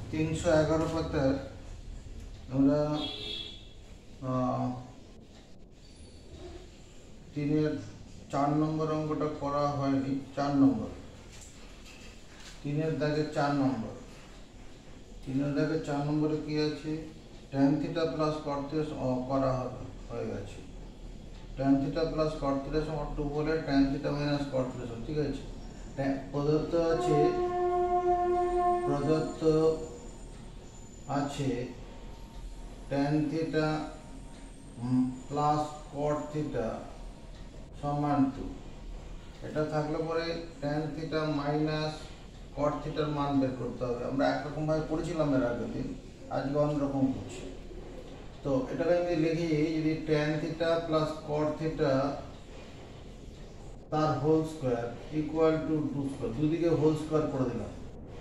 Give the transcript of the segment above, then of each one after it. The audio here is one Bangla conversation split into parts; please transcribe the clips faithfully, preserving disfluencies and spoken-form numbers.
তিনশো এগারো পাতার আমরা তিনের চার নম্বর অঙ্কটা করা হয়নি। চার নম্বর তিনের দাগে চার নম্বর তিনের দাগে চার নম্বরে কি আছে? Tan theta plus cot theta করা হয়ে গেছে। Tan theta plus cot theta সমান টু বলে tan theta minus cot theta সমান, ঠিক আছে। প্রদত্ত আছে প্রদত্ত আছে tan theta plus cot theta সমান টু। এটা থাকলে পরে ট্যান থিটা মাইনাস কট থিটার মান বের করতে হবে। আমরা একরকম ভাবে করেছিলাম এর আগের দিন, আজকে অন্যরকম করছি। তো এটাকে আমি লিখি, যদি tan theta plus cot theta তার whole square equal to two square, দুদিকে হোল স্কোয়ার করে দিলাম।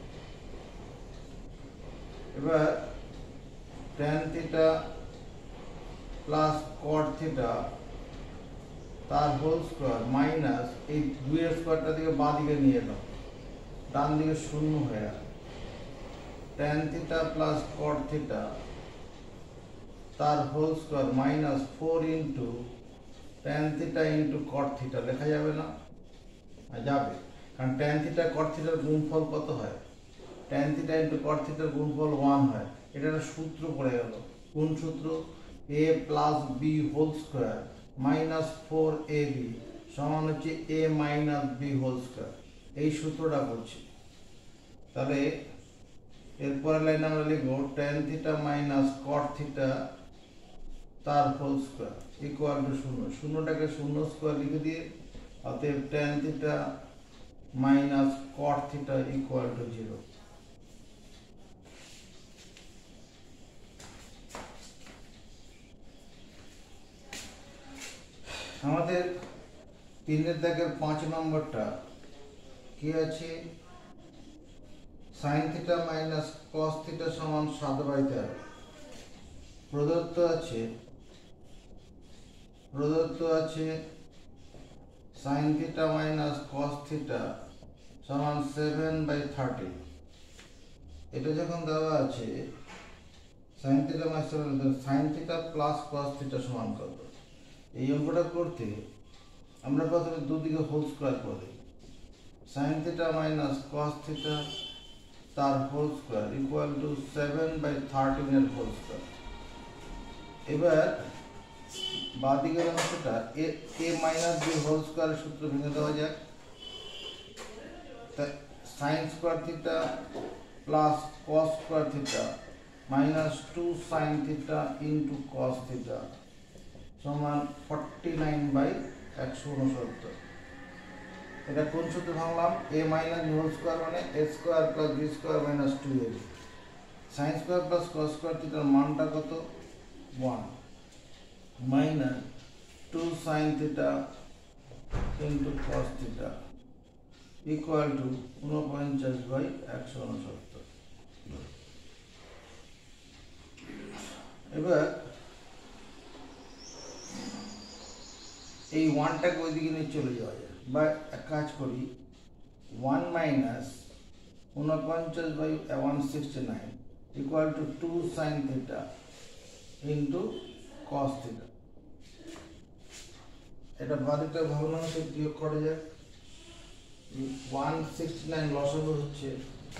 এবার tan theta plus cot theta তার হোল স্কোয়ার মাইনাস এই দুইয়ের স্কোয়ারটা দিকে বাঁ দিকে নিয়ে এলাম, ডান দিকে শূন্য হয়ে গেল। Tan theta plus cot theta তার whole square minus four into tan theta into cot theta লেখা যাবে না? যাবে, কারণ ট্যান থিটা কট থিটার গুণফল কত হয়? ট্যান থিটা ইন্টু কট থিটার গুণফল ওয়ান হয়। এটা একটা সূত্র পড়ে গেল। কোন সূত্র? A plus B whole square minus four A B সমান হচ্ছে A minus B whole square. এই সূত্রটা করছি। তাহলে এরপরের লাইন আমরা লিখব tan theta minus cot theta তার হোল স্কোয়ার ইকুয়াল টু শূন্য। শূন্যটাকে শূন্য স্কোয়ার লিখে দিয়ে অতএব tan theta minus cot theta equal to zero. আমাদের তিনের দাগের পাঁচ নম্বরটা কি আছে? Sine theta minus cos theta সমান সাত বাই তেরো। প্রদত্ত আছে প্রদত্ত আছে sine theta minus cos theta সমান সেভেন বাই থার্টি। এটা যখন দেওয়া আছে sine theta minus sine theta plus cos theta সমান কত? এই অঙ্কটা করতে আমরা প্রথমে দুদিকে হোল স্কোয়ার করে দিই। Sine theta minus cos theta তার whole square equal to seven by thirteen এর হোল স্কোয়ার। এবার বাদিকের অংশটা A A minus B whole স্কোয়ারের সূত্র ভেঙে দেওয়া যাক। Sine square theta plus cos square theta minus two sine theta into cos theta সমান ফর্টি নাইন বাই একশো উনসত্তর। এটা কোন সূত্রে ভাঙলাম? A minus B whole square মানে A square plus B square minus two A B. Sine square plus cos square থিটার মানটা কত? One minus two sine theta into cos theta equal to উনপঞ্চাশ বাই একশো উনসত্তর। এবার এই ওয়ানটাকে ওইদিকে নিয়ে চলে যাওয়া যায়, বা এক কাজ করি, ওয়ান মাইনাস উনপঞ্চাশ by one sixty nine equal to two sine theta into cos theta. এটা বাদিকটা ভগ্নাংশে বিয়োগ করা যায়। ওয়ান সিক্সটি নাইন লসাগু হচ্ছে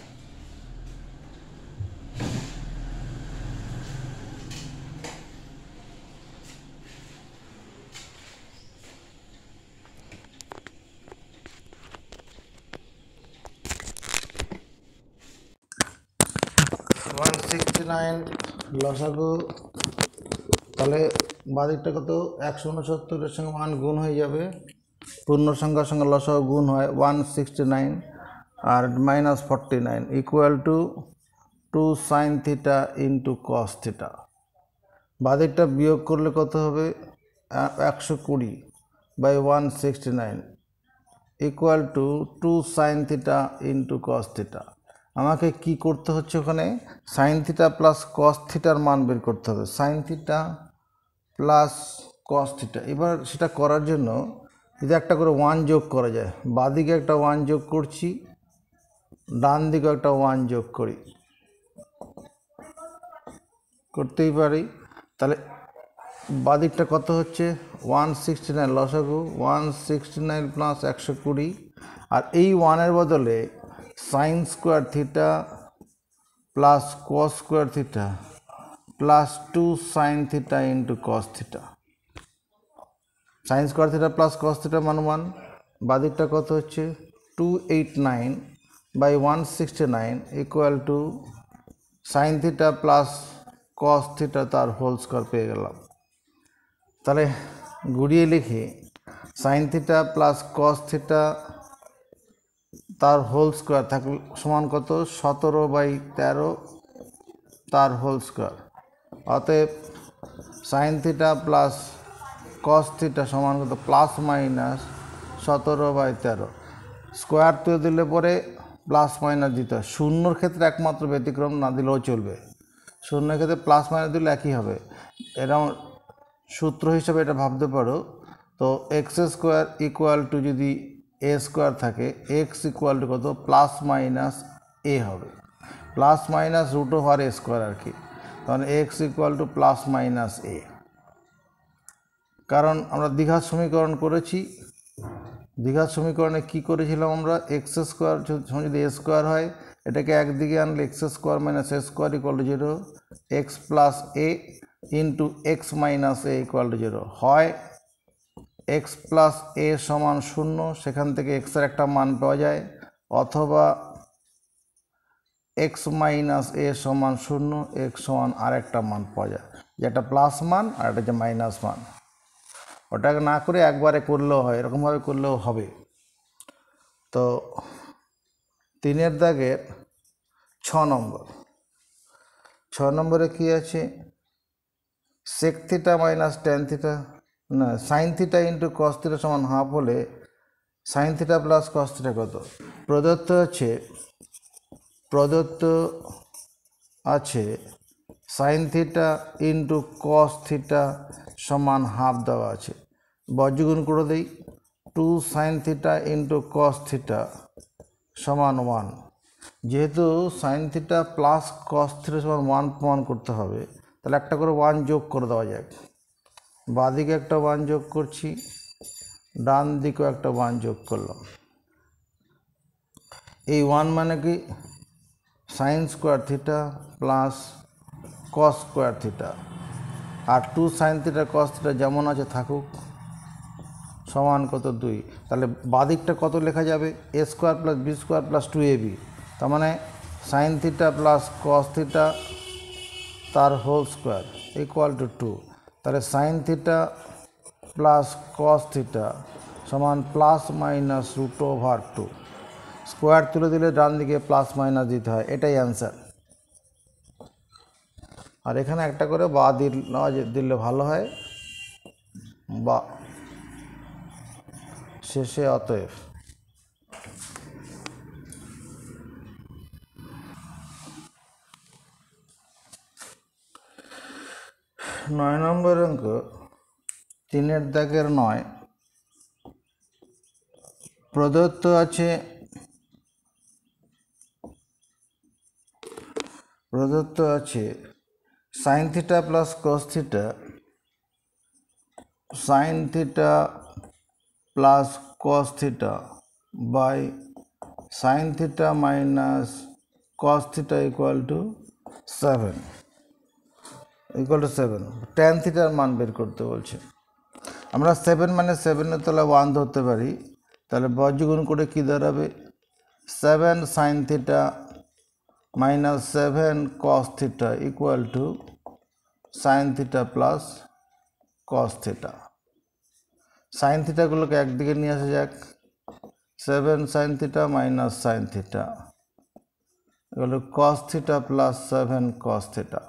ওয়ান সিক্সটি নাইন লসাগু, তাহলে বাদিকটা কত? একশো উনসত্তরের সঙ্গে ওয়ান গুণ হয়ে যাবে, পূর্ণ সংখ্যার সঙ্গে লসাগু গুণ হয়, ওয়ান সিক্সটি নাইন আর minus forty nine equal to two sine theta into cos theta. বাদিকটা বিয়োগ করলে কত হবে? একশো কুড়ি by one sixty nine equal to two sine theta into cos theta. আমাকে কি করতে হচ্ছে? ওখানে সাইন থিটা প্লাস কস থিটার মান বের করতে হবে। Sine theta plus cos theta. এবার সেটা করার জন্য যদি একটা করে ওয়ান যোগ করা যায়, বাদিকে একটা ওয়ান যোগ করছি, ডান দিকে একটা ওয়ান যোগ করি। করতেই পারি। তাহলে বাদিকটা কত হচ্ছে ওয়ান সিক্সটি নাইন, লসাগু ওয়ান সিক্সটি নাইন প্লাস একশো কুড়ি, আর এই ওয়ানের বদলে sine square theta plus cos square theta plus two sine theta into cos theta. Sine square theta plus cos theta মান ওয়ান, বাদিকটা কত হচ্ছে two eight nine by one sixty nine equal to sine theta plus cos theta তার হোল স্কোয়ার পেয়ে গেলাম। তাহলে গুড়িয়ে লিখি sine theta plus cos theta তার হোল স্কোয়ার থাকলে সমান কত সতেরো বাই তেরো তার হোল স্কোয়ার। অতএব sine theta plus cos theta সমান কত প্লাস মাইনাস সতেরো বাই তেরো। স্কোয়ার তুলে দিলে পরে প্লাস মাইনাস দিতে হয়, শূন্যর ক্ষেত্রে একমাত্র ব্যতিক্রম, না দিলেও চলবে। শূন্যের ক্ষেত্রে প্লাস মাইনাস দিলে একই হবে। এরকম সূত্র হিসাবে এটা ভাবতে পারো। তো এক্স স্কোয়ার ইকুয়াল টু যদি এ স্কোয়ার থাকে, এক্স ইকুয়াল টু কত প্লাস মাইনাস এ হবে, plus minus root over A square আর কি। তখন X equal to plus minus A. কারণ আমরা দ্বিঘাত সমীকরণ করেছি, দ্বিঘাত সমীকরণে কী করেছিলাম আমরা, এক্স স্কোয়ার যদি এ স্কোয়ার হয় এটাকে একদিকে আনলে X square minus A square equal to zero, X plus A into X minus A equal to zero. হয় এক্স প্লাস এ সমান শূন্য, সেখান থেকে এক্সের একটা মান পাওয়া যায়, অথবা এক্স মাইনাস এ সমান শূন্য, এক্স সমান আর একটা মান পাওয়া যায়, যেটা প্লাস মান আর এটা যে মাইনাস মান। ওটাকে না করে একবারে করলেও হয়, এরকমভাবে করলেও হবে। তো তিনের দাগের ছ নম্বর, ছ নম্বরে কি আছে, sec theta minus tan theta না sine theta into cos theta সমান হাফ হলে sine theta plus cos theta কত প্রদত্ত আছে, প্রদত্ত আছে sine theta into cos theta সমান হাফ দেওয়া আছে, বজ্রগুণ করে দিই, two sine theta into cos theta সমান ওয়ান। যেহেতু sine theta plus cos theta সমান ওয়ান প্রমাণ করতে হবে, তাহলে একটা করে ওয়ান যোগ করে দেওয়া যাক। বাঁদিকে একটা ওয়ান যোগ করছি, ডান দিকেও একটা ওয়ান যোগ করলাম। এই ওয়ান মানে কি sine square theta plus cos square theta, আর two sine theta cos theta যেমন আছে থাকুক, সমান কত দুই। তাহলে বাদিকটা কত লেখা যাবে, A square plus B square plus two A B, তার মানে sine theta plus cos theta তার whole square equal to two. তাহলে sine theta plus cos theta সমান plus minus root over two. Square তুলে দিলে ডান দিকে প্লাস মাইনাস দিতে হয়, এটাই অ্যান্সার। আর এখানে একটা করে বা দিলে ভালো হয়, বা শেষে অতএব। নয় নম্বর অঙ্ক, তিনের দাগের নয়, প্রদত্ত আছে প্রদত্ত আছে sine theta plus cos theta, sine theta plus cos theta by sine theta minus cos theta equal to seven equal to seven. Tan থিটার মান বের করতে বলছে। আমরা সেভেন মানে সেভেনের তলা ওয়ান ধরতে পারি, তাহলে বজ্রগুণ করে কী দাঁড়াবে, seven sine theta minus seven cos theta equal to sine theta plus cos theta. Sine থিটাগুলোকে একদিকে নিয়ে আসা যাক, seven sine theta minus sine theta এগুলো cos theta plus seven cos theta.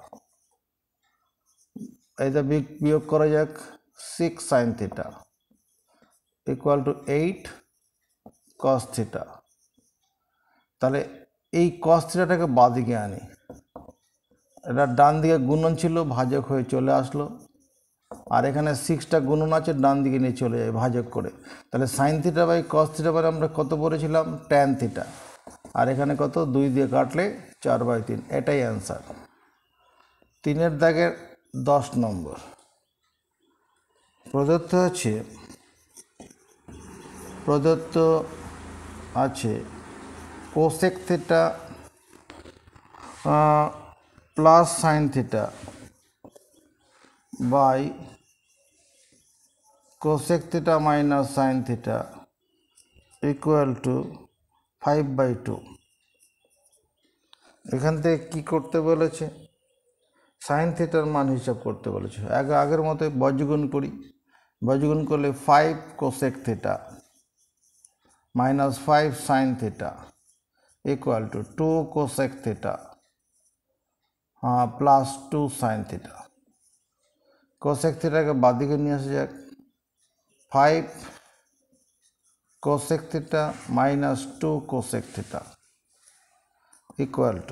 এইটা বিয়োগ করা যাক, six sine theta equal to eight cos theta. তাহলে এই কস থিটাটাকে বাঁদিকে আনি, এটা ডান দিকে গুণন ছিল, ভাজক হয়ে চলে আসলো, আর এখানে সিক্সটা গুণন আছে, ডান দিকে নিয়ে চলে যায় ভাজক করে। তাহলে sine theta by cos theta মানে আমরা কত পড়েছিলাম, ট্যান থিটা, আর এখানে কত দুই দিয়ে কাটলে চার বাই তিন, এটাই অ্যান্সার। তিনের দাগের দশ নম্বর প্রদত্ত আছে প্রদত্ত আছে cosec theta plus sine theta by cosec theta minus sine theta equal to five by two. এখান থেকে কী করতে বলেছে? সাইন থিটার মান হিসাব করতে বলেছে। আগে আগের মতো বজ্রগুণ করি। বজ্রগুণ করলে five cosec theta minus five sine theta equal to two cosec theta হ্যাঁ plus two sine theta. Cosec থিটাকে বাদ দিকে নিয়ে আসা যাক। Five cosec theta minus two cosec theta equal to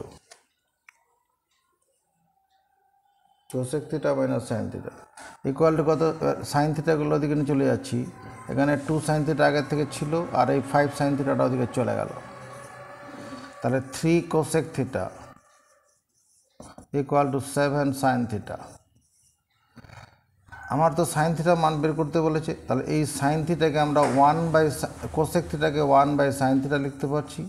cosec theta minus sine theta equal to কত? সাইন থিটাগুলো ওদিকে নিয়ে চলে যাচ্ছি। এখানে টু সাইন থিটা আগের থেকে ছিল, আর এই ফাইভ সাইন থিটাটা ওদিকে চলে গেল। তাহলে three cosec theta equal to seven sine theta. আমার তো সাইন থিটা মান বের করতে বলেছে, তাহলে এই সাইন থিটাকে আমরা ওয়ান বাই কোসেক থিটাকে ওয়ান বাই সাইন থিটা লিখতে পারছি।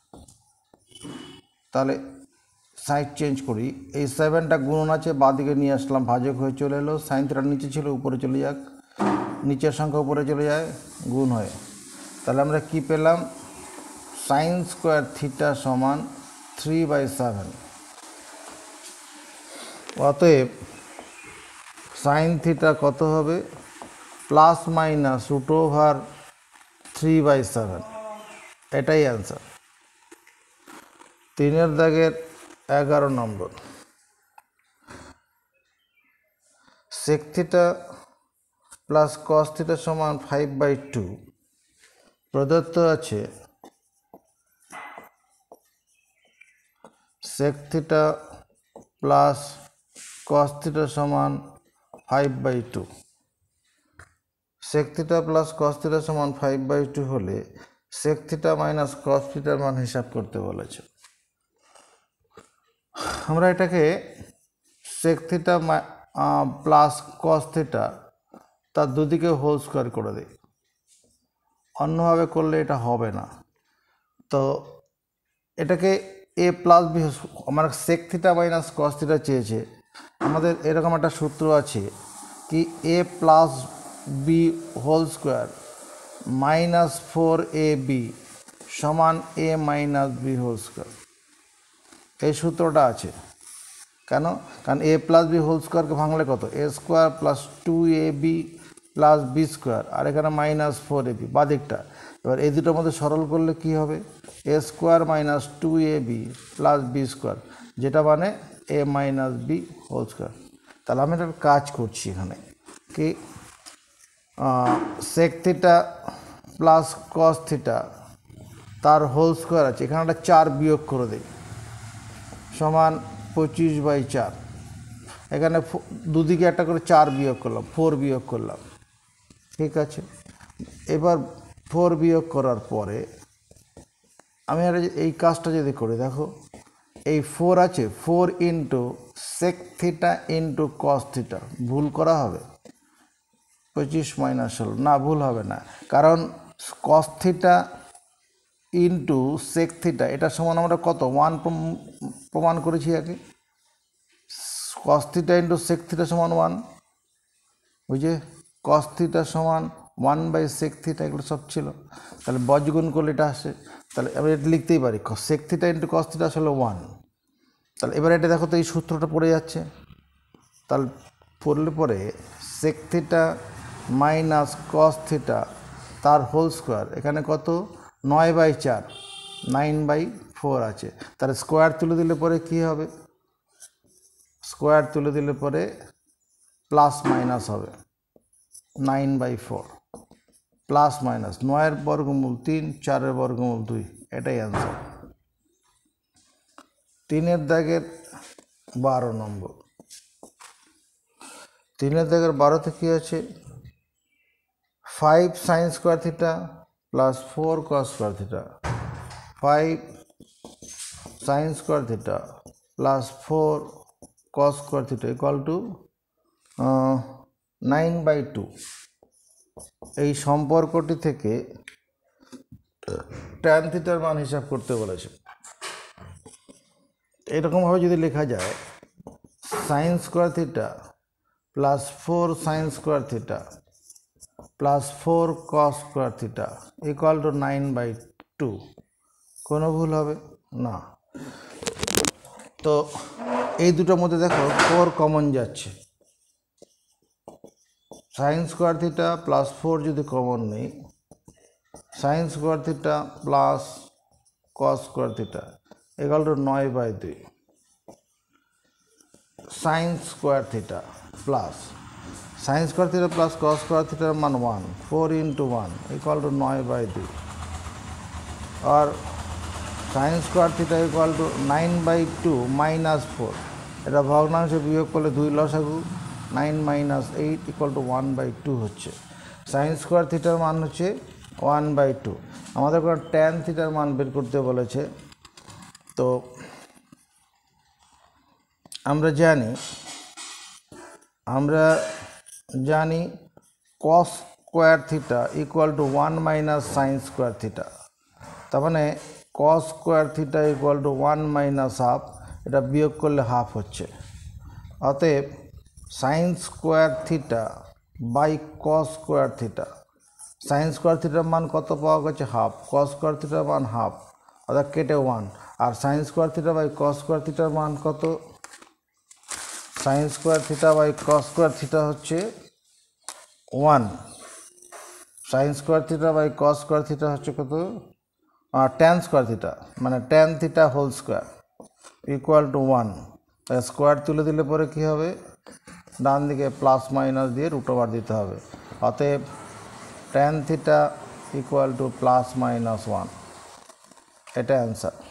তাহলে সাইড চেঞ্জ করি। এই সেভেনটা গুণন আছে, বাঁদিকে নিয়ে আসলাম, ভাজক হয়ে চলে এলো। সাইন থিটার নিচে ছিল, উপরে চলে যাক, নিচের সংখ্যা উপরে চলে যায় গুণ হয়ে। তাহলে আমরা কি পেলাম? সাইন স্কোয়ার থিটা সমান থ্রি বাই সেভেন। অতএব সাইন থিটা কত হবে? Plus minus root over three by seven. এটাই অ্যান্সার। তিনের দাগের এগারো number sec theta plus cos theta সমান ফাইভ বাই টু প্রদত্ত আছে। Sec theta plus cos theta সমান five by two. Sec theta plus cos theta সমান ফাইভ বাই টু হলে সেক থিটা মাইনাস কস থিটার মান হিসাব করতে বলেছে। আমরা এটাকে sec theta plus cos theta তার দুদিকে হোল স্কোয়ার করে দিই। অন্যভাবে করলে এটা হবে না। তো এটাকে এ প্লাস বি, আমার sec theta minus cos theta চেয়েছে। আমাদের এরকম একটা সূত্র আছে কি A plus B whole square minus four A B সমান A minus B whole square. এই সূত্রটা আছে কেন? কারণ এ প্লাস বি হোল স্কোয়ারকে ভাঙলে কত? A square plus two A B plus B square, আর এখানে মাইনাস ফোর এ বি বাদিকটা। এবার এই দুটোর মধ্যে সরল করলে কি হবে? A square minus two A B plus B square, যেটা মানে A minus B whole square. তাহলে আমি একটা কাজ করছি এখানে কি sec theta plus cos theta তার হোল স্কোয়ার আছে, এখানে একটা চার বিয়োগ করে দিই সমান পঁচিশ বাই চার। এখানে দুদিকে একটা করে চার বিয়োগ করলাম, ফোর বিয়োগ করলাম, ঠিক আছে। এবার ফোর বিয়োগ করার পরে আমি আর এই কাজটা যদি করি, দেখো এই ফোর আছে, four into sec theta into cos theta, ভুল করা হবে? পঁচিশ মাইনাস ষোলো, না ভুল হবে না, কারণ cos theta into sec theta এটা সমান আমরা কত ওয়ান প্রমাণ করেছি আগে। Cos theta into sec theta সমান ওয়ান, বুঝে? কস থিটা সমান ওয়ান বাই সেক থিটা, এগুলো সব ছিল। তাহলে বজ্রগুণ করলে এটা আসে, তাহলে আমি এটা লিখতেই পারি sec theta into cos theta আসলে ওয়ান। তাহলে এবার এটা দেখো তো এই সূত্রটা পড়ে যাচ্ছে। তাহলে পড়লে পরে sec theta minus cos theta তার হোল স্কোয়ার, এখানে কত? নয় বাই চার, নাইন বাই ফোর আছে। তাহলে স্কোয়ার তুলে দিলে পরে কি হবে? স্কোয়ার তুলে দিলে পরে প্লাস মাইনাস হবে, nine by four plus minus নয়ের বর্গমূল তিন, চারের বর্গমূল দুই, এটাই অ্যান্সার। তিনের দাগের বারো নম্বর তিনের দাগের বারোতে কী আছে? Five sine square theta plus four cos square theta, five sine square theta plus four cos square theta equal to nine by two. এই সম্পর্কটি থেকে ট্যান থিটার মান হিসাব করতে বলেছে। এরকমভাবে যদি লেখা যায় sine square theta plus four sine square theta plus four cos square theta equal to nine by two, কোনো ভুল হবে না। তো এই দুটোর মধ্যে দেখো ফোর কমন যাচ্ছে, sine square theta plus four যদি কমন নেই, sine square theta plus cos square theta equal to নয় বাই দুই, sine square theta plus sine square theta plus cos square থিটার মান one, four into one equal to নয় বাই দুই, আর sine square theta equal to nine by two minus four, এটা ভগ্নাংশে বিয়োগ করলে দুই লসাগু, nine minus eight equal to one by two হচ্ছে। সাইন স্কোয়ার থিটার মান হচ্ছে ওয়ান বাই টু। আমাদের কোনো ট্যান থিটার মান বের করতে বলেছে। তো আমরা জানি আমরা জানি cos square theta equal to one minus sine square theta, তার মানে cos square theta equal to one minus half, এটা বিয়োগ করলে হাফ হচ্ছে। অতএব sine square theta by cos square theta, sine square থিটার মান কত পাওয়া গেছে হাফ, কস স্কোয়ার থিটার মান হাফ, অর্থাৎ কেটে ওয়ান, আর sine square theta by cos square থিটার মান কত, sine square theta by cos square theta হচ্ছে one, sine square theta by cos square theta হচ্ছে কত, ট্যান স্কোয়ার থিটা, মানে tan theta whole square equal to one. Square তুলে দিলে পরে কী হবে, ডান দিকে প্লাস মাইনাস দিয়ে রুট ওভার দিতে হবে। অতএব tan theta equal to plus minus one, এটা অ্যান্সার।